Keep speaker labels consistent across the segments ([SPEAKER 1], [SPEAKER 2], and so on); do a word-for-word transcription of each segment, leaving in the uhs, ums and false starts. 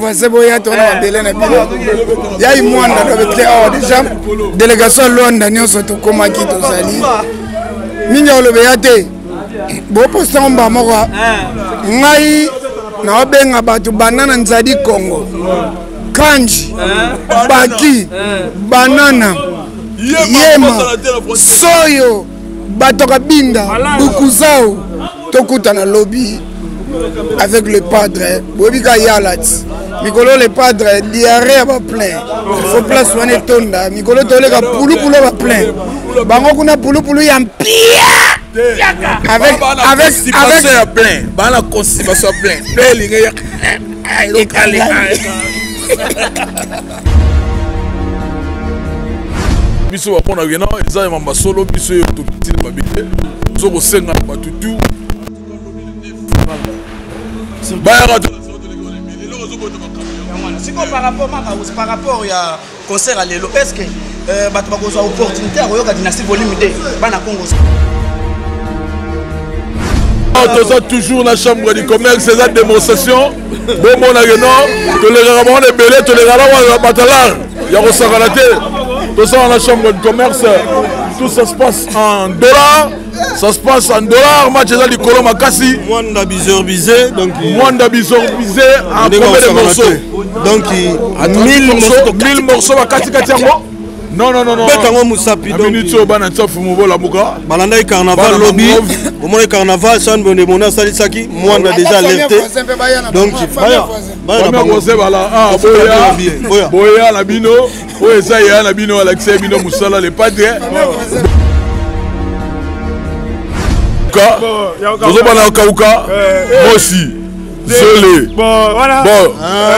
[SPEAKER 1] C'est bon, il y a ton appelé. Il y a eu moins avec les hors déjà. Délégation Luanda, nous sommes au Komaki, tout ça. Mignon le béaté. Bon, pour ça, on va mourir. Ngai, na obenga batu banana nzadi Congo. Kanji, Baki, banana, Yema, Soyo, Batoka Binda, Bukuzao, Tokuta na lobby. Avec le padre, Bobika Yalat, Mikolo le padre, diarrhée va plein. Il faut place soigner tonda. Mikolo tolega poulou poulou va plein. Bango kuna poulou poulou yam pia. Avec avec avec
[SPEAKER 2] plein. Bana constipation plein. Pelinga ya. Ekale. Biso wa pona gena, eza mamba solo biso yo to petit babité. Zo ko senga batutu.
[SPEAKER 3] Par rapport par rapport à concert à l'élo, est-ce que bato bakoza opportunité à koyoka dynastie volume deux bana Congo?
[SPEAKER 2] On toujours la chambre du commerce, c'est la démonstration. Bon mon ageno, to les ramon les belé, to les ramon batalar. Ya ko sagalate. Tout ça dans la chambre du commerce. Tout ça se passe en dollars. Ça se passe en dollars, match est du Kolo Makassi.
[SPEAKER 4] Mwanda bisorbisé, donc
[SPEAKER 2] Mwanda bisorbisé en combien de morceaux?
[SPEAKER 4] Donc mille morceaux,
[SPEAKER 2] mille morceaux à Kati Katiango. Non non non non.
[SPEAKER 4] Betango Musapi donc.
[SPEAKER 2] Minute au bana tsofu mubola muka.
[SPEAKER 4] Balanda carnaval lobby. Au moins carnaval son bonne mona salisaki, Mwanda déjà alerté. Donc baya.
[SPEAKER 2] Baya na bose bala. Ah boya. Boya la bino. Oye ça y a la bino Alexei bino Musala les padres. Vous avez un Kauka, moi aussi. Zolé.
[SPEAKER 5] Bon, voilà.
[SPEAKER 2] Bon.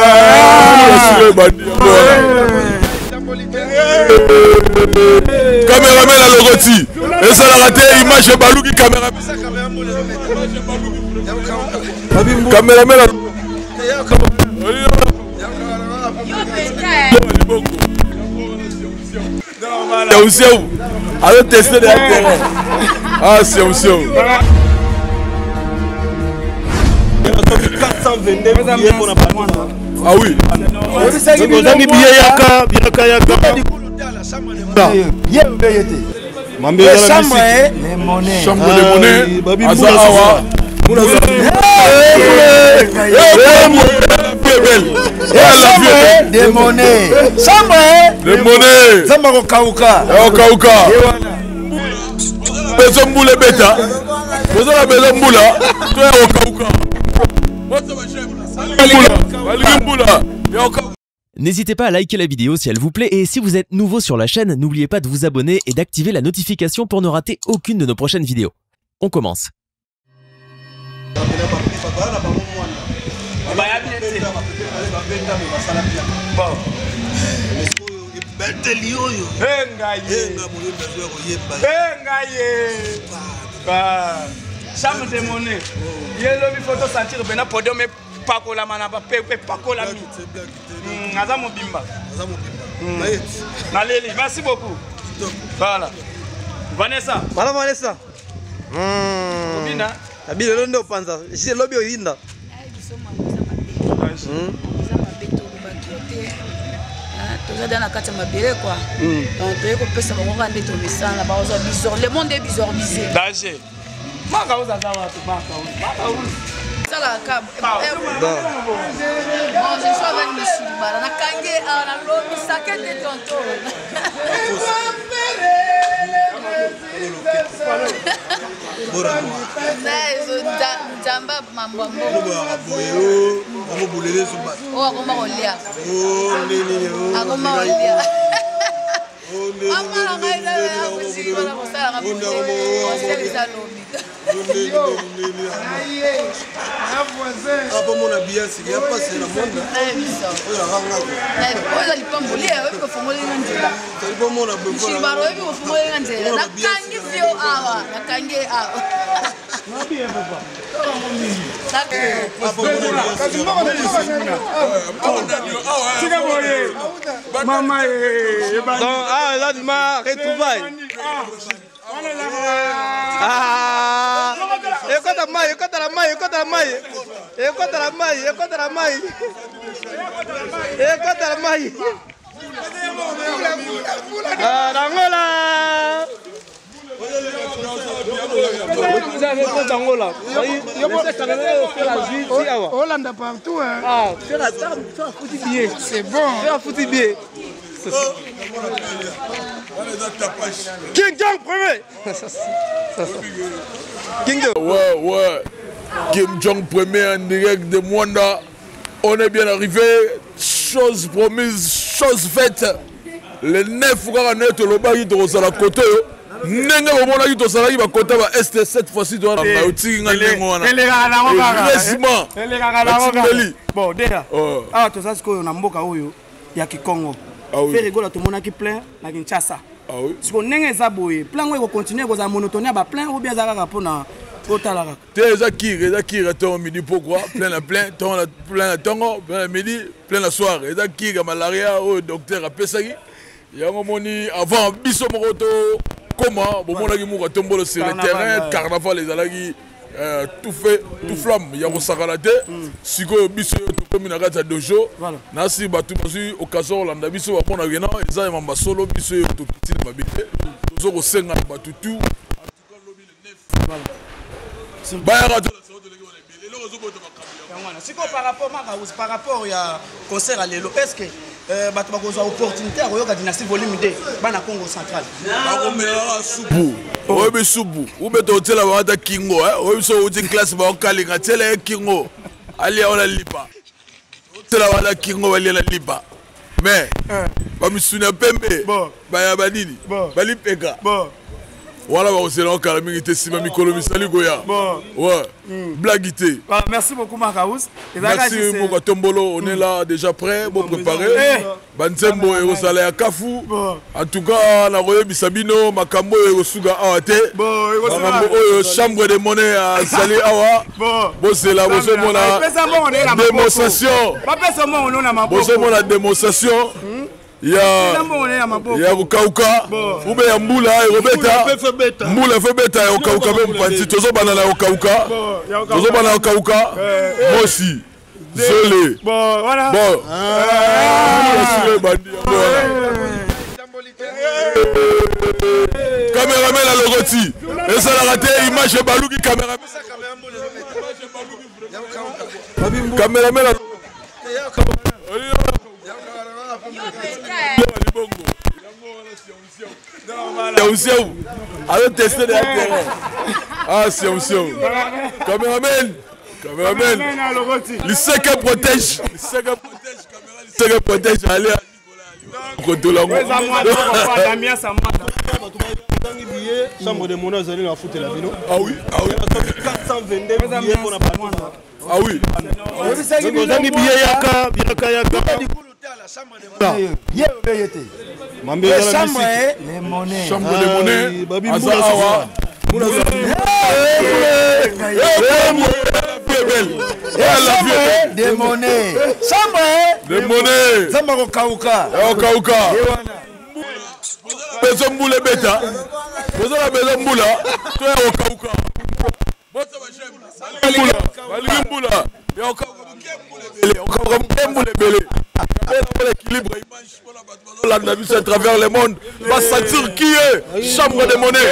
[SPEAKER 2] Caméraman à l'oroti. Et ça l'a raté, image de Balou qui caméraman. Caméraman à l'oroti. C'est où? Allez tester des terrains. Ah, c'est aussi.
[SPEAKER 4] quatre cent vingt-deux billets pour la partie.
[SPEAKER 2] Ah oui.
[SPEAKER 4] Vous avez billet yaka, yaka yaka.
[SPEAKER 1] chambre les monnaies.
[SPEAKER 2] Chambre de monnaie. Azawa.
[SPEAKER 1] Des monnaies. Chambre
[SPEAKER 2] des monnaies.
[SPEAKER 1] Zambaro Kauka.
[SPEAKER 2] Kauka. Besoin boule bêta. Besoin la besoin boula. Toi au Kauka.
[SPEAKER 6] N'hésitez pas à liker la vidéo si elle vous plaît et si vous êtes nouveau sur la chaîne, n'oubliez pas de vous abonner et d'activer la notification pour ne rater aucune de nos prochaines vidéos. On commence.
[SPEAKER 3] Chambre de monnaie. Yelo mi photo sentir bena podium mais pas la manaba pepe pas la mi. Naza mobimba. Naza mobimba. Naleli, merci beaucoup. Voilà. Vanessa.
[SPEAKER 7] Voilà Vanessa. Hmm.
[SPEAKER 3] Obina.
[SPEAKER 7] Abi le ndo panza. Je lobby olinda.
[SPEAKER 8] Toza na kati mabele quoi. Donc toye ko pesa bango ka ndeto misala ba ozo bizor le monde est bisorbisé.
[SPEAKER 3] Danger. Maka oza zawa to maka oza. Maka oza.
[SPEAKER 8] Sala ka. Bon, je suis avec monsieur Bara na kange na lobby saké de tonto. Jamba mambo mambo. Oh, akoma kolia. Akoma kolia. Mama la ngaida ya kusi wala kusala ngabuti. Oseli salomi.
[SPEAKER 4] Hapo mona biasi ya pasi na mona. Oya hanga.
[SPEAKER 8] Oya lipambuli ya wewe kufungula njela.
[SPEAKER 4] Talipo mona befo.
[SPEAKER 8] Shibaro wewe kufungula njela. Nakangi sio awa, nakangi awa.
[SPEAKER 5] Nabi ya baba.
[SPEAKER 7] Mama eh. Donc ah là tu m'as retrouvé. Ah, ekota mai, ekota la mai, ekota la mai. Ekota la mai, ekota la mai. Ekota la mai. Ah, Angola. Vous avez fait Angola.
[SPEAKER 1] Hollande partout. Hein.
[SPEAKER 7] Ah, faire la table, faire la foutu bien.
[SPEAKER 1] C'est bon.
[SPEAKER 7] Faire la foutu bien. King Jong premier. King Jong.
[SPEAKER 2] Ouais, ouais. Kim Jong premier en direct de Mwanda. On est bien arrivé. Chose promise, chose faite. Le neuf quarante-neuf, le bari de Rosala côté. Nenga omona ki tosala ki bakota ba est cette fois-ci doit na uti ngane ngona. Heureusement.
[SPEAKER 5] Bon, déjà. Ah, tout ça c'est que na mboka oyo ya Kikongo. Fait rigola tout mona ki plein na Kinshasa.
[SPEAKER 2] Ah oui.
[SPEAKER 5] Si on nenga za boye, plein ngo continuer ko za monotonie ba plein ou bien za ka pona otala ka.
[SPEAKER 2] Te za ki, za ki reto midi pourquoi? Plein la plein, ton la plein la tongo, plein la midi, plein la soirée. Za ki ga malaria au docteur a pesaki. Ya ngomoni avant biso mokoto comment bon mon ami moura tombolo sur le terrain carnaval les alagi tout fait tout flamme ya ko sakalate siko biso to komina kata dojo nasi batu basu occasion landa biso ba pona gena eza mamba solo biso to petit mabite tozo ko senga batu tout en tout cas lobi le neuf voilà ba ya radio la série de l'équipe on est bien le rezo boto bakabia
[SPEAKER 5] siko par rapport par rapport ya concert à Lelo est-ce que Euh, bato bakozwa opportunité à koyoka dynastie volume deux bana Congo central
[SPEAKER 2] bakomela supu oyebi supu ube totela bawata kingo oyebi so uti classe baokalinga tela ye kingo alia ona lipa otela bawata kingo balia na lipa mais bamisuni ya pembe baya banini balipeka voilà, c'est là que mingi te sima mikolo misali goya. Ouais. Blague te.
[SPEAKER 5] Merci beaucoup Makaous.
[SPEAKER 2] Merci beaucoup Tombolo, on est là déjà prêt, bon préparé. Banzembo et Rosala Kafu. En tout cas, la roye bisabino makambo et Osuga Awate. Makambo chambre de monnaie à Sali Awa. Bon c'est là, bon c'est mon démonstration. Bon c'est mon démonstration. Ya ya ukauka ube ya mbula robeta mbula febeta ya ukauka même panti tozo bana la ukauka tozo bana la ukauka mosi zole
[SPEAKER 5] bon voilà
[SPEAKER 2] bon ah bandi caméraman la logoti et ça la raté image baluki caméraman caméraman allons tester des terrains. Ah, c'est un show. Caméraman, caméraman. Le second protège. Le second protège. Le second protège. Allez.
[SPEAKER 4] Chambre de monnaie, vous allez la foutre la vino.
[SPEAKER 2] Ah oui, ah oui.
[SPEAKER 4] quatre cent vingt-deux billets pour la partie.
[SPEAKER 2] Ah oui.
[SPEAKER 4] Vous avez billets yaka, yaka yaka.
[SPEAKER 7] La chambre de monnaie.
[SPEAKER 4] La chambre
[SPEAKER 7] de monnaie.
[SPEAKER 2] Chambre de monnaie. Azawa.
[SPEAKER 7] Des monnaies. Chambre
[SPEAKER 2] de monnaie.
[SPEAKER 7] Zambaro Kauka.
[SPEAKER 2] Kauka. Bezo mbula beta. Bezo la bezo mbula. Tu es au Kauka. Bota ba jem. Mbula. Bali mbula. Ya au Kauka mbele. Au Kauka mbele bele. Pour l'équilibre image pour la bateau. La navire à travers le monde va sentir qui est chambre de monnaie.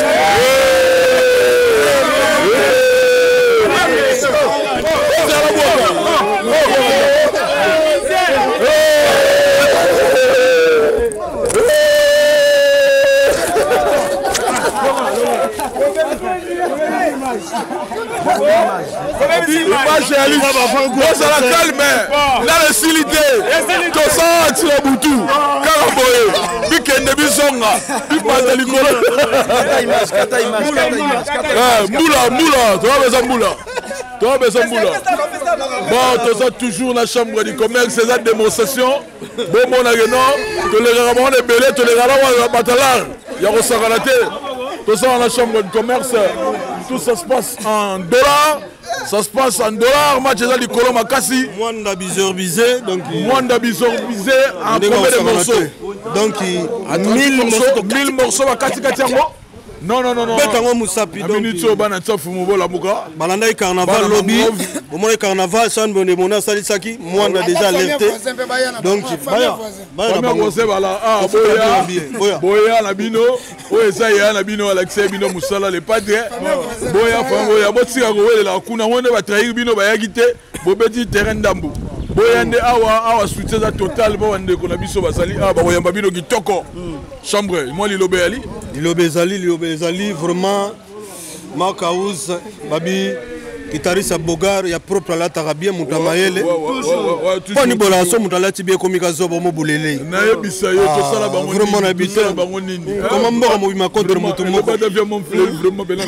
[SPEAKER 2] Image réaliste. Dans la calme, la facilité. Tout ça, tu as boutu. Caraboye. Bikende bisonga. Bipata likolo.
[SPEAKER 7] Kata image, kata image, kata image.
[SPEAKER 2] Moula, moula. Tu as besoin de moula. Tu as besoin de moula. Bon, tout ça toujours dans la chambre du commerce, c'est la démonstration. Bon, mon agrément, tu les ramons les bélés, tu les ramons les batalards. Il y a aussi la tête. Tout ça dans la chambre du commerce, tout ça se passe en dollars. Ça se passe en dollars, match du Colombe à Kassi.
[SPEAKER 4] Mwanda bisorbisé, donc.
[SPEAKER 2] Mwanda bisorbisé en combien de morceaux?
[SPEAKER 4] Donc,
[SPEAKER 2] mille morceaux à Kassi Katiango. Non, non, non, non.
[SPEAKER 4] Betango Moussapi.
[SPEAKER 2] Aminitio Banatsa Fumobola Muka.
[SPEAKER 4] Balanda carnaval lobby. Au moins carnaval, San Bonemona Salisaki. Moi, on a déjà alerté. Donc, Baya.
[SPEAKER 2] Baya, Baya. Ah, Boya. Boya, Nabino. Oye, ça y est, Nabino, Alexei, Bino, Moussala, les padres. Boya, Boya, Botsika, la Kuna, on va trahir Bino, Bayagite, Bobeti, terrain d'Ambo. Boyande awa awa soutien total bo wande ko na biso basali ah ba boyamba bino kitoko chambre moi lilobe ali
[SPEAKER 4] lilobe zali lilobe zali vraiment Makaouz babi guitariste Bogar ya propre la tarabia mutamayele poni bola so mutala tibie komika zobo mo bulele
[SPEAKER 2] na yebisa yo to sala bango
[SPEAKER 4] vraiment na bita
[SPEAKER 2] bango nini
[SPEAKER 4] comment mbo mo bima contre mutu mo
[SPEAKER 2] ba devient mon frère vraiment bela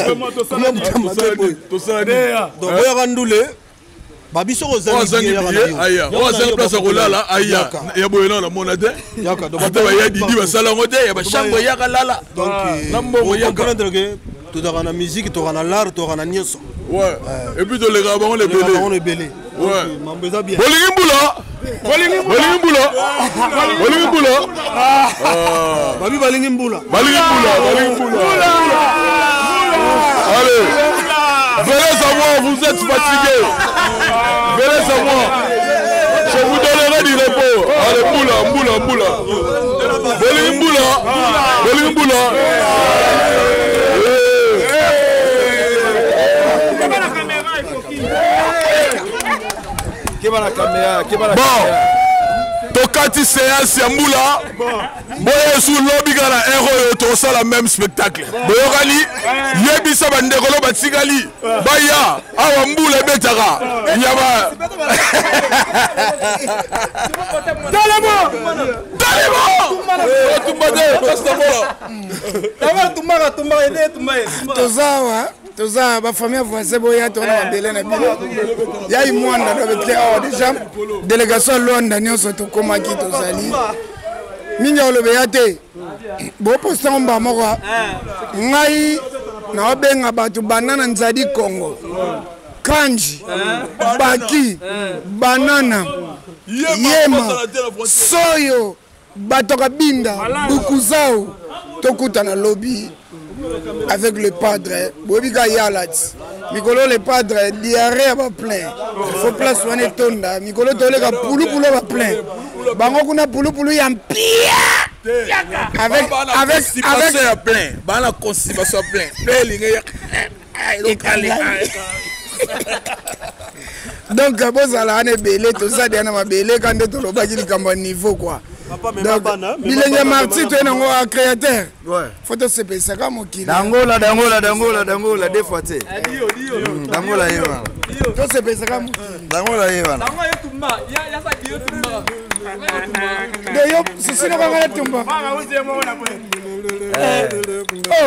[SPEAKER 4] to sala donc boya randule Babiso Ozangi
[SPEAKER 2] aya ozali place kolala aya ya boyena la monade yaka donc ba ya didi ba sala ngode ya ba chambre ya kalala
[SPEAKER 4] donc nambo ya comprendre que tout dans la musique tout dans l'art tout dans la nyoso
[SPEAKER 2] ouais et puis to les gars on les belé
[SPEAKER 4] on les belé
[SPEAKER 2] ouais
[SPEAKER 4] mambeza bien
[SPEAKER 2] bolingi mbula bolingi mbula bolingi mbula ah
[SPEAKER 4] babi balingi mbula
[SPEAKER 2] balingi mbula balingi mbula allez venez savoir vous êtes fatigué. Venez savoir. Je vous donnerai du repos. Allez, moula, moula, moula. Boling moula. Boling moula. Bon. Tokati séance ya moula. Boye sous lobby gana héros to ça la même spectacle. Boyokali yebisa bandekolo batikali. Baya awa mbula betaka. Yaba. Dalemo. Dalemo. Tumbade pastamolo.
[SPEAKER 7] Tawa tumara tumara ede tumaye.
[SPEAKER 1] Tozawa toza ba famille voisin boya tona belé na bilo. Ya imwanda do betle awa déjà délégation Luanda nyonso to koma ki tozali. Minga olobeya te bo posta mba moko ngai na benga batu banana nzadi Congo kanji baki banana yema soyo batoka binda bukuzao tokuta na lobby avec le padre bobika yalat mikolo le padre diarrhée ba plein faut place wane tonda mikolo toleka pulu pulu ba plein bango kuna pulu pulu ya mpia avec avec avec
[SPEAKER 2] ya plein bana constipation plein pelinga
[SPEAKER 1] donc bozala ane belé tout ça derrière ma belé quand de tolobaki likambo niveau quoi. Bilenge Marti tu es un créateur. Ouais. Photo C P ça comme qui.
[SPEAKER 7] Dangola dangola dangola dangola deux fois tu. Dangola yeba.
[SPEAKER 1] Photo C P ça comme.
[SPEAKER 7] Dangola yeba.
[SPEAKER 9] Dangola tumba. Ya ya sa kiyo tumba.
[SPEAKER 1] De yo sisi na kanga tumba.
[SPEAKER 9] Mama uze mo na kule.
[SPEAKER 1] Oh.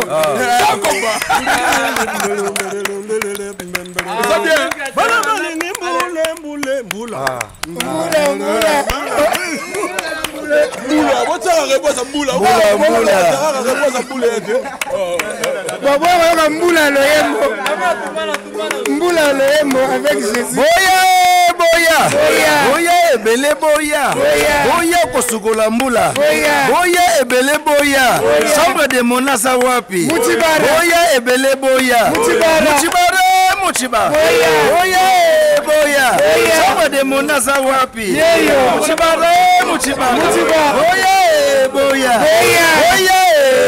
[SPEAKER 2] Ça bien.
[SPEAKER 4] Bala bala ni mbule mbule mbula.
[SPEAKER 1] Mbula mbula.
[SPEAKER 2] Mbula, what's up? What's up? Mbula, mbula, mbula. What's up? Mbula.
[SPEAKER 1] Babo wa mbula lo yembo. Mbula lo yembo avec Jésus.
[SPEAKER 7] Boya boya. Boya ebele boya. Boya kosukola mbula. Boya ebele boya. Chambre de monasa wapi. Boya ebele boya. Muchibara muchiba. Boya boya. Chambre de monasa wapi. Muchibara muchiba. Boya boya. Boya.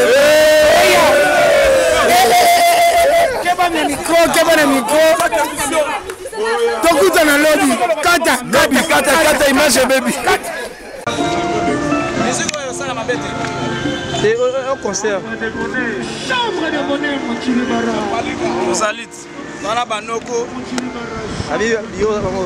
[SPEAKER 1] Keba na micro, keba na micro. Tokuta na lobby. Kata,
[SPEAKER 7] Baby, kata, kata image baby.
[SPEAKER 5] C'est un concert.
[SPEAKER 9] Chambre de monnaie Mochilibara.
[SPEAKER 5] Rosalit. Bana banoko. Abi yo bango.